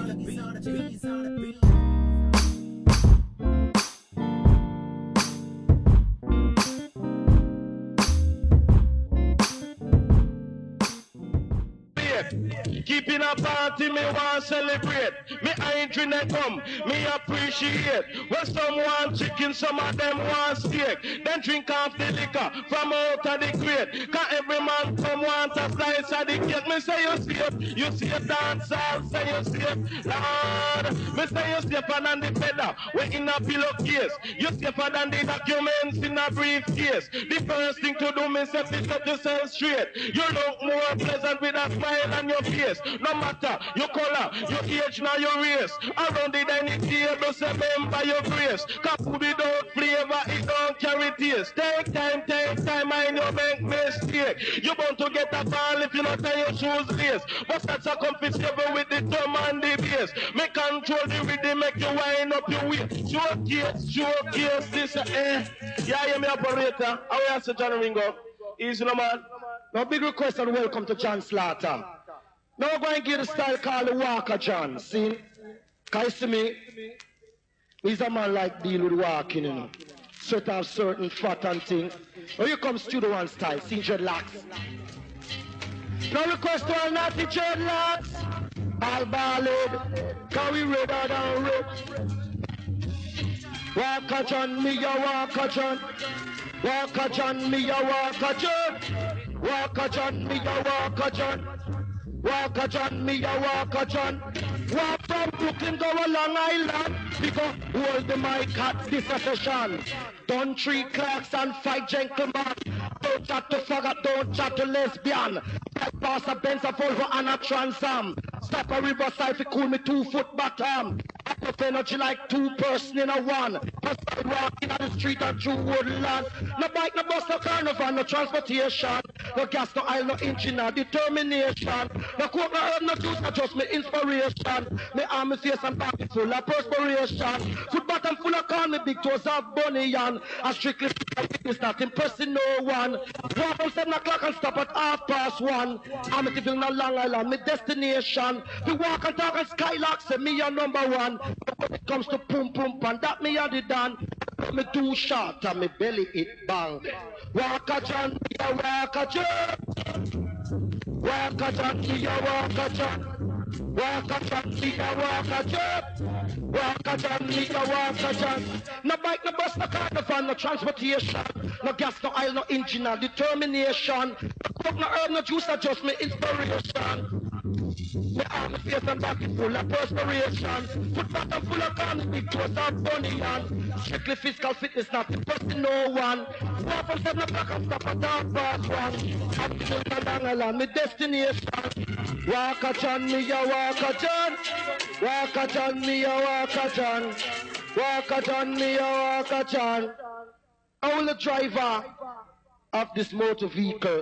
Keeping a party, me want celebrate. Me ain't drink and come, me appreciate. When someone chicken, some of them want steak. Then drink off the liquor from out of the crate. Cause every man come want a slice of the cake. Me say you see a dance hall, say you see it, Lord. Me say you safer than the feather, we in a pillowcase. You safer than the documents in a briefcase. The first thing to do, me say pick up yourself straight. You look more pleasant with a smile on your face. No matter your color, your age, nor your race. Around the dining table, say remember your grace. Cause food without flavor, it don't carry taste. Take time, and you make mistake. You want to get a ball if you not tie your shoes lace. But that's a comfortable with the drum and the bass. Make control the rhythm, make you wind up your waist. Showcase, this, Yeah, I'm the operator. How are you, John Ringo? Easy, no man. Now, big request and welcome to John Slaughter. Now we're going to give the style called the Walker John. See? Can you see me? He's a man like deal with walking, you know. Certain fat and thing. Now you come Studio One style, see dreadlocks. Now request to all naughty dreadlocks. All ballad, can we redder than red? Walker John, me a Walker John. Walker John, me a Walker John. Walker John, me a Walker John. Walker John, me a Walker John. Walk from Brooklyn, go along Island. Because hold the mic at this session. Don't treat clerks and fight gentlemen. Don't chat to faggot, don't chat to lesbian. Bypass a Benz, a Volvo and a Trans Am. Stop a riverside if you cool me 2 foot bottom. Up energy like 2 person in a one. Just like walking on the street and through woodland. No bike, no bus, no car, no van, no transportation. No gas, no oil, no engine, no determination. No coke, no herb, no juice, no just me inspiration. Me arm, me face and back full of perspiration. Foot bottom full of corn, me big toes of bunny-yan. I strictly witness not impressing no one. Walk from 7 o'clock and stop at 1:30. I'm at the Long Island, me destination. We walk and talk and skylark, say me a number one. But when it comes to pum pum pan, that me a the done. Me too short and me belly it bang. Walker John, me a Walker John. Walker John, me a Walker John. Walker John, me a Walker John. Walker John, me a Walker John. No bike, no bus, no car, no van, no transportation. No gas, no oil, no engine, no determination. No coke, no herb, no juice, no just me inspiration. Me arm, me face and back full of perspiration. Foot bottom full of corn, big toes of bunny and strictly physical fitness, not impressing no one. Walk from 7 o'clock and stop at 1:30. I'm still a Long Island, me destination. Walker John, me a Walker John. Walker John, me a Walker John. Walker John, me a Walker John. I will the driver of this motor vehicle.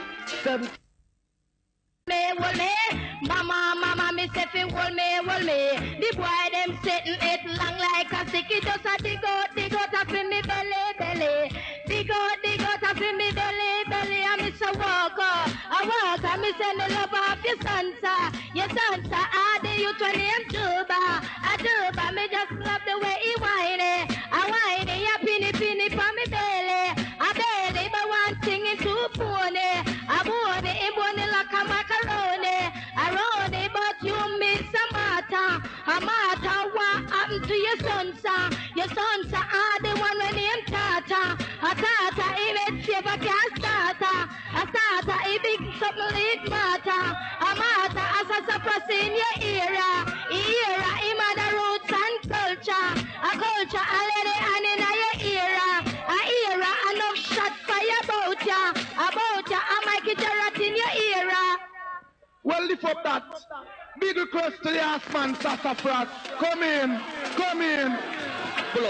Mama, me say fi hold me. The boy them setting it long like a stick. It just a dig out up in me belly. Dig out up in me belly. I miss a walker. Me say me love off your sansa. I the you 20 and Juba. Me just love the way he whine. I whine, ya pinny for me belly. I belly, but one thing is too pony. I bone like a macaroni. I run it, but you miss a matter. A matter what happened to your sons? Your sons are the one when him Tata. A Tata, he made save a gas starter. A starter, he big something lead matter. A matter as a suppress in your era. Him had the roots and culture. A culture, a lady and in your era. A era, enough shot fire about ya. I might get your rat in your era. Well, lift up that big request to the ass man, Sassafras. Come in. Pull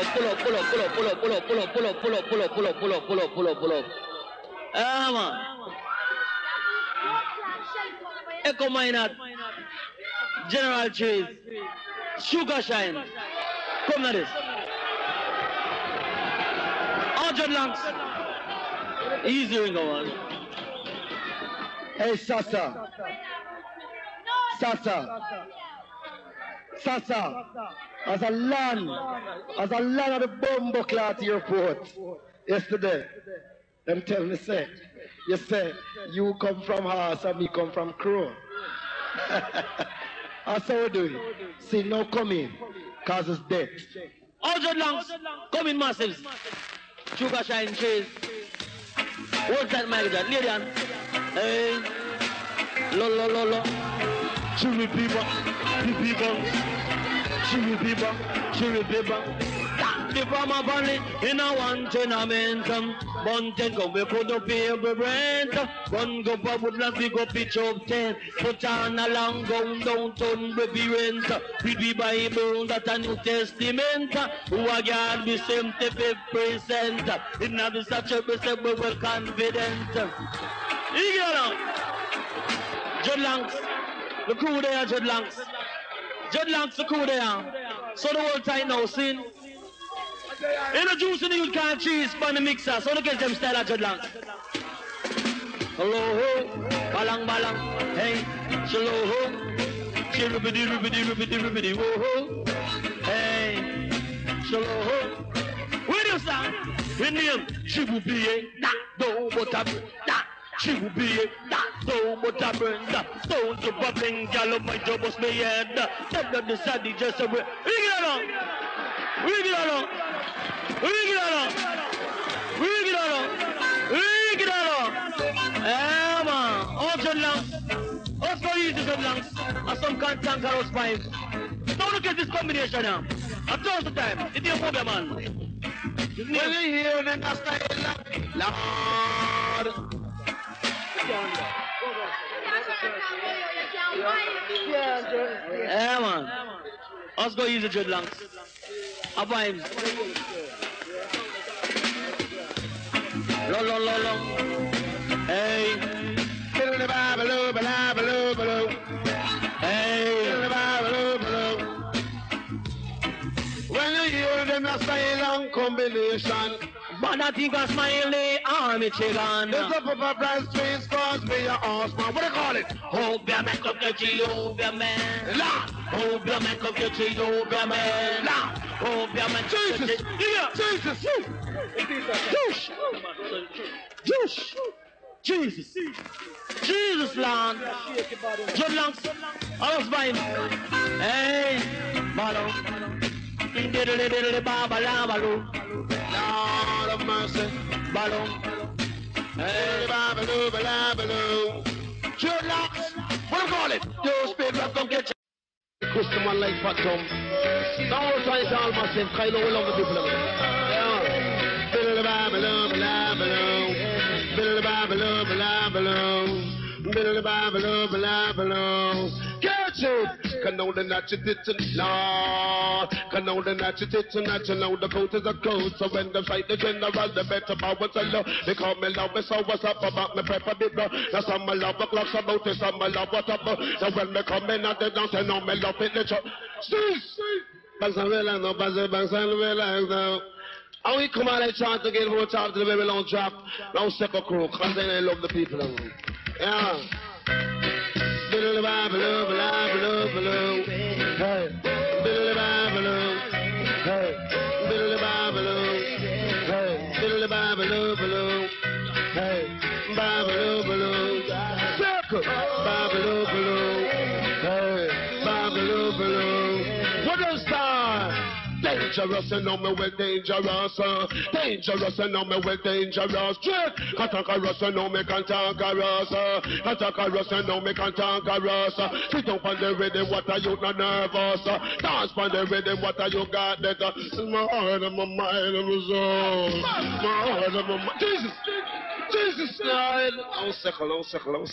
up. Man. Echo Minot, General Trees, Sugar Shine. Come na this. 100 lanks. Easy Ringo, man. Hey, Sasa. Sasa, as a land of the bumbo cloth airport yesterday, them tell me say, you say, you come from horse and me come from crow. That's how we do it. See, no come in, cause it's death. 100 lungs, come in massives. Sugar shine cheese. What's that, Michael John? Lay down. Hey. Lo, lo, lo, lo. Chiri people. People. Chiri people. Chiri people. The farmer valley in a one tenement. Bunted go, we could up here, we rent. One go, but would not be go pitch up 10. Put on a long gown, downtown, we be rent. We be Bible, that a New Testament. Who are God, be 75%. In the such a we say we were confident. You get on. Judd Lanks, the crew there, Judd Lanks. Judd Lanks, the crew there. So the whole time now, see? Introducing the youth kind of cheese from the mixer, so look at them style at Judd Lanks. Hello, ho, balang, balang, hey, shallow, ho, shirubidi, rubidi, rubidi, rubidi, whoa, ho, hey, shallow, ho. Where do you stand? In name, she will be a do what I bring, she will be a do what I bring, don't you bubbling, gallo, my job was me, and that decided just a way. We get along. We get along. We get along. We get along. We get along. Yeah, man. All Judd Lanks. Let's go use the Judd Lanks. And some can't tank our spines. Don't look at this combination now. I told the time. It's your mother, man. When you hear them, I style, Lord. Yeah, man. Let's go use the Judd Lanks. A vibes. Lo, lo, lo, lo. Hey. Hey. When you hear them, a silent combination. But I think I smile the army chicken. There's a papa brand streets, cause me a horseman. What do you call it? Hope your man come get you, hope your man. La! Hope your man come get you, hope your man. La! Hope your man come get Jesus! you. Yeah. Jesus! Juice. Jesus. Jesus, Lord. Judd Lanks. I was buying. Hey. Balo. Balo. Lord of mercy. Balo. Hey. Judd Lanks. What do you call it? Those people come get you. Custom one like Fat Tom. Now we're trying to all massive. I know we love the people of it. Yeah. Catch it! Can know the natural tits and Lord. Can know the natural tits and know the coat is a coat. So when they fight the general, the better power to love. They call me love, so what's up about me pepper bit bro. Now some my love clocks about it, some my love what up. Now when me come in, they don't say no, me love it, the chop. See! Banks and relax now, banks and relax now. And we come out and chant again, we'll talk to the very long drop. Now second crew, cause they love the people. Yeah. Biddle Babylon, Babylon, hey. Biddle Babylon, hey. Biddle Babylon, hey. Biddle Babylon, hey. Babylon, circle. Babylon, hey. Babylon, what is that? Dangerous and know me well dangerous. Dangerous and know me well dangerous. Straight cantankerous and know me cantankerous. Cantankerous and know me cantankerous. Sit up on the rhythm, what are you not nervous? Dance on the rhythm, what are you got that? My heart and my mind and my soul. My heart and my mind. Jesus! Jesus! I'll circle.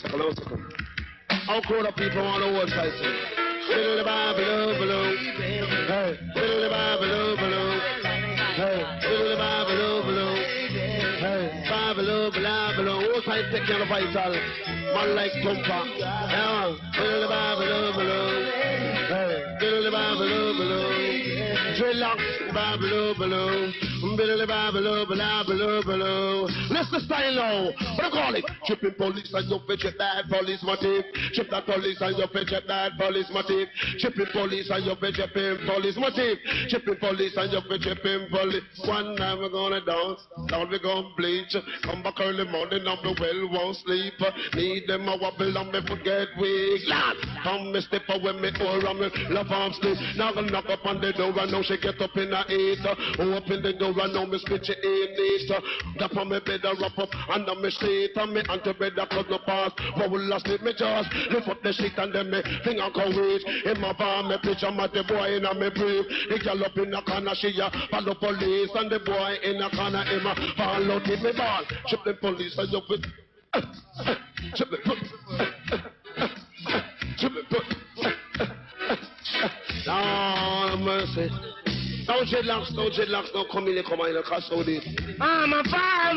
I'll call the people on the world side. Biddle Babylon, hey, biddle Babylon, hey, biddle Babylon, hey, Babylon, what's I take care of vital? Man like Tumpa, yeah, biddle Babylon, hey, biddle Babylon, Dreadlocks, Babylon, Billy Babyloo, Babyloo. Listen style now. What do you call it? Chipping police and you fetch that police motive. Chip that police and you fetch that police motive. Chipping police and you fetch police motive. Chipping police and you fetch police. One night we're gonna dance, down we gonna bleach. Come back early morning and the well won't sleep. Need them a wobble and me forget weak. Lad, come me step away me or and me love arm sleep. Now gonna knock up on the door and now she get up in the eat. Open the door and now me spit you in it. Tap on me bed and wrap up under me sheet. And me ante bed that cut no pass. But will I sleep me just lift up the sheet and then me finger can reach. In my van me picture my the boy in a me brief. The girl up in the corner she a follow police. And the boy in the corner him a follow to me ball. Chip the police and you with chip the police. Chip the police. Lord mercy. No dreadlocks, no come in, cause so this. I'm a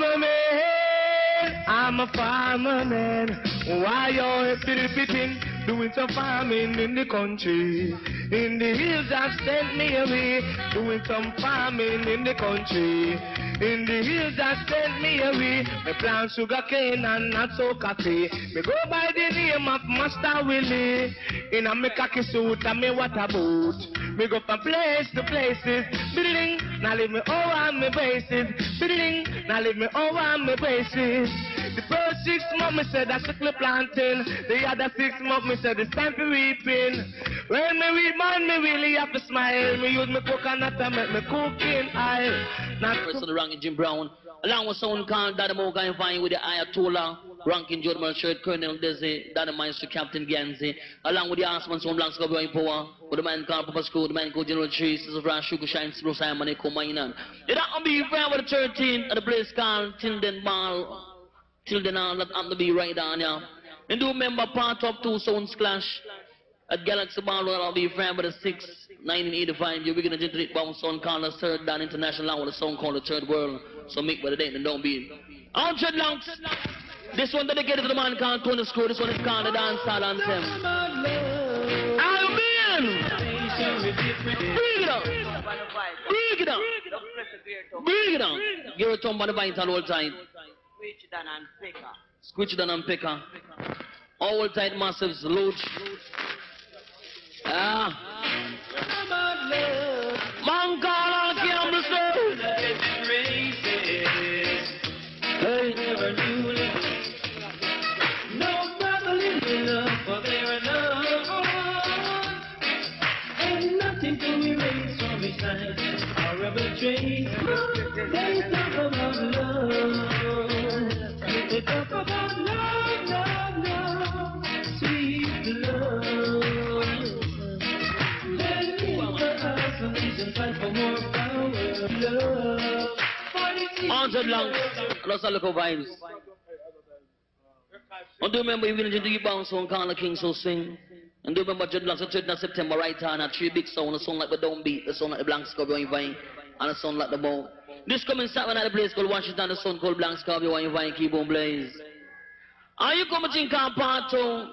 farmer man. Why you're fitting, doing some farming in the country. In the hills have sent me away, doing some farming in the country. In the hills have sent me away, me plant sugar cane and not so coffee. Me go by the name of Master Willie. In a me khaki suit and me water boot. Me go from place to places, building, now leave me over me bases. Building, now leave me over me bases. The first 6 months me said that's sickly planting. The other 6 months me said it's time for reaping. When me weed man, me really have to smile. Me use me coconut and make me cooking oil. Not First of the ranking Jim Brown, along with someone called Daddy Moga and Vine with the Ayatollah, ranking Jordan Shirt, Colonel Desi, Daddy Maestro, Captain Ganzi, along with the Asman, someone Blanks Cowboy Power, with the man called Papa School, the man called General Tree, Sister Fran, Sugar Shine, Slow Simon, and Comainan. It don't be friend with the 13 at the place called Tilden Ball. Tilden all that have to be right down here. And do remember part of 2 Sounds Clash at Galaxy Ball, I'll be friend with the 6. 1985, you're going to generate one song called the Third Dan International with a song called the Third World. So make what it ain't and don't be. 100 longs. This one dedicated to the man called Tony Screw. This one is called the Dance Hall Anthem. I'll be in. Bring it up. Bring it up. Bring it up. Give it on by the vines all time. Squitch down and picker. Squitch down and picker. All tight massives, load. Ah. Man call on Campbell Stone. Hey. Never knew it. No brotherly love for their love. And nothing to erase from his life or ever trace. They talk about love. They talk about love, sweet love. Answered long. Let's look at vibes. And do remember you're going to do your bounce on Carla King so sing. And do remember Dreadlocks the 3rd of September right hand at 3 big sound, a song like the Downbeat, a song like the Blank Scorpio Vine, and a song like the Bow. This coming Saturday at a place called Washington, a song called Blank Scorpio Vine, keep on blaze. Are you coming to think on part 2?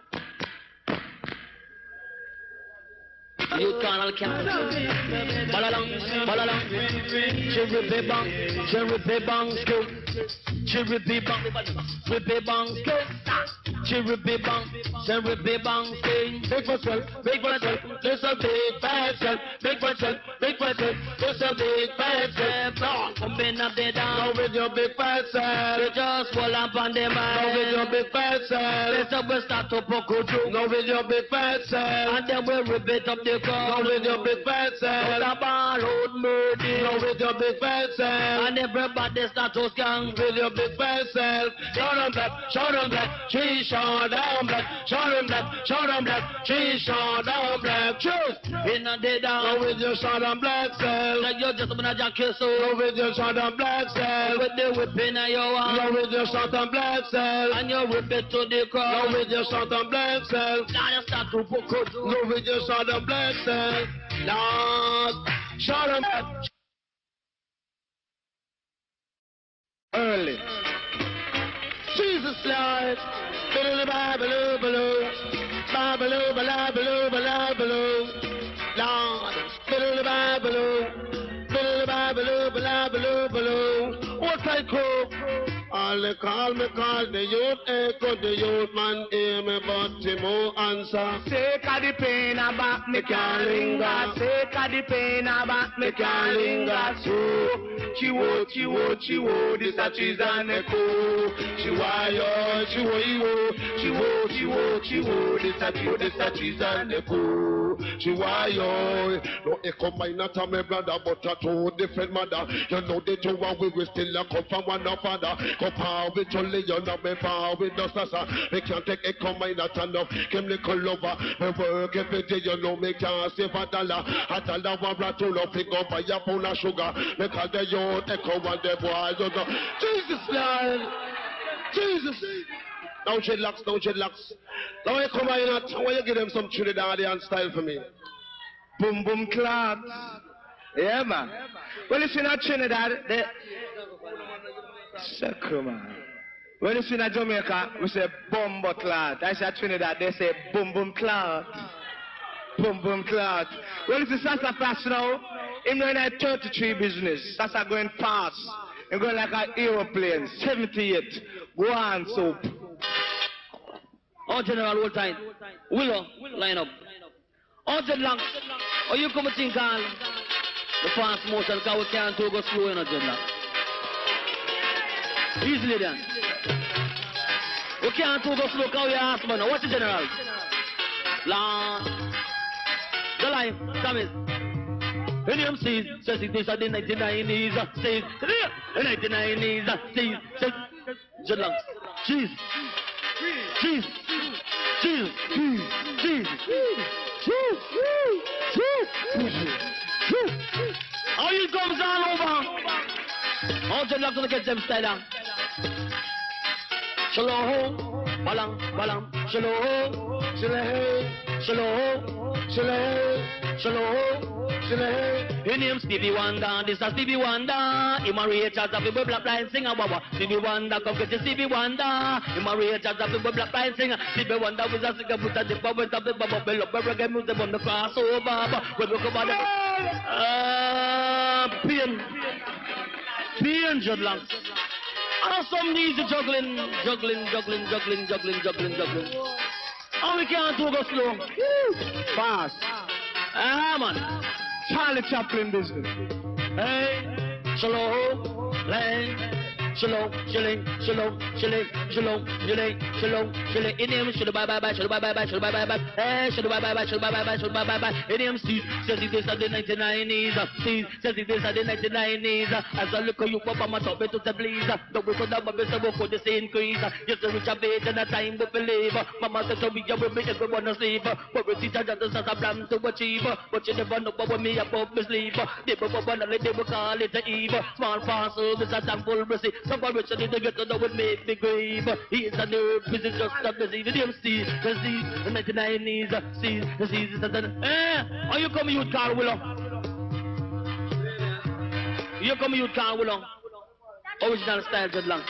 You can't count. Balalong, cherry bang, skill. Cherry bang, skill. Cherry bang, skill. Big for self, this a big bad self. Big for self, this a big bad self. Come in up there down. Go with your big bad self. You just fall up on the man. Go with your big bad self. Let's up and start to poke you. Go with your big bad self. And then we'll rip it up the car. Go with your big bad self. Go ball road murder. Go with your big bad self. And everybody start to scan. With your big bad self. Show them black, cheese show down black. Show them black, cheese show down black. Choose in the day down. Go with your shot on black self. Like you're just a junkie, so go with your shot on black self. With the whipping of your arm. Go with your shot on black self. And you whip it to the crowd. Go with your shot on black self. Now you start to poke it. Go with your shot on black self. Lord, shot on black. Early. Jesus Lord. Biddle Babyloo, baloo. Babyloo, baloo, baloo. Lord. Biddle Babyloo. Biddle Babyloo, baloo. Outside crew. All they call me call the youth echo, the youth man hear me, but he won't answer. Take of the pain about me can't linger. Take of the pain about me can't linger. So, chiwo, this a cheese and a cool. Chiwayo, chiwo, this a cheese and a cool. Chiwayo, no echo mine not a me brother, but a two different mother. You know the two and we will still come from one another. Go power with Jolly, you know me power with the sasa. Me can't take echo mine not enough. Chemical lover, me work every day, you know me can't save a dollar. A dollar one rattle up, pick up a pound of sugar. Me call the youth echo and the boys, you know. Jesus, Lord. Jesus. Now dreadlocks. Now you come in and why you give them some Trinidadian style for me? Boom boom clap. Yeah man. Well if you're not Trinidad, they Sacre man. Well if you're not Jamaica, we say bumbo clot. I say Trinidad, they say boom boom clot. Boom boom clot. Well if it's Sasa fast now, him going at 33 business. Sasa going fast. Him going like an aeroplane, 78. Go on soap. All general all time. Willow, line up. All dreadlocks. Or you come and think on the fast motion because we can't go slow in a dreadlock. Easily done. We can't go slow because we ask man. What's the general? Long. The line, come in. William says, this are the 99s, says, the 99s, says, dreadlocks. Cheese. How you comes all over? All dreadlocks gonna get them style down. Shalom, balang, shalom. His name Stevie Wonder, this is Stevie Wonder. He married as a people black blind singer. Stevie Wonder, come get Stevie Wonder. He married as a people black blind singer. Stevie Wonder was a singer, put a dip over the bubble up, reggae music on the crossover. When we come out Pian dreadlocks. And some needs juggling. And we can't do go slow. Fast. Man. Charlie Chaplin business. Hey, shalom, shalom. In him, should bye. Hey, should bye. In him, says it is at the 99s. Says it is at the 99s. As I look at you, Papa, my top to the blaze. The work of the bubbles for the same increase. Yes, the rich of age and the time to believe. Mama said to me, you will make everyone asleep. But we see that there's a plan to achieve. But you never know about me above the sleep. They will call it the eve. Small parcel, this is a full receipt. Someone rich need to get to know what make me grave. He is a nerve, this is just not the see, the 99s, see, are you coming youth car willow? You coming youth car willow? Original style dreadlocks.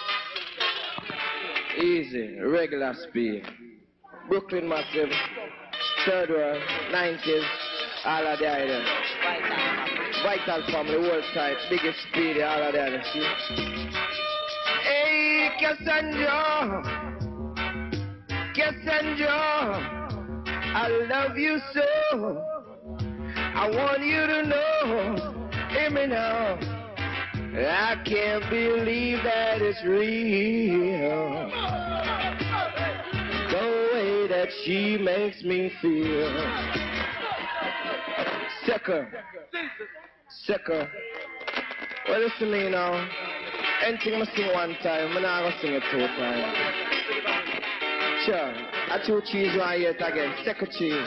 Easy, regular speed. Brooklyn Massive, Third World, 90s, all of the items. Vital Family, World Side, Biggest Speedy, all of the items. Hey, Cassandra, I love you so. I want you to know, hear me now. I can't believe that it's real. The way that she makes me feel. Sicker. Well, listen to me now. Anything I sing one time, I'm not going to sing it 2 times. Sure, I chew cheese one yet again. Sicker cheese.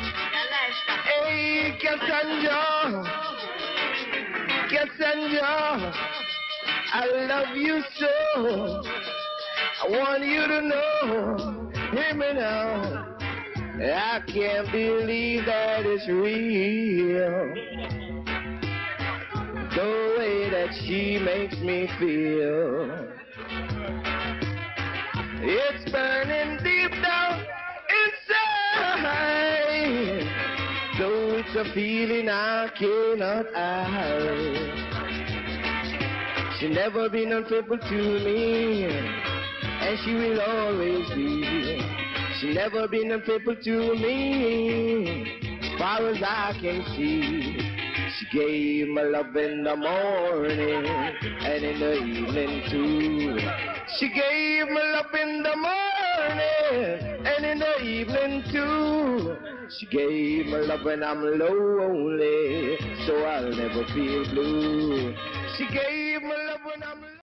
Hey, Cassandra, I love you so. I want you to know, hear me now. I can't believe that it's real. The way that she makes me feel. It's burning deep down inside. Though it's a feeling I cannot hide. She never been unfaithful to me, and she will always be. She never been unfaithful to me, as far as I can see. She gave me love in the morning and in the evening too. She gave me love in the morning and in the evening too. She gave me love when I'm lonely, so I'll never feel blue. She gave me love when I'm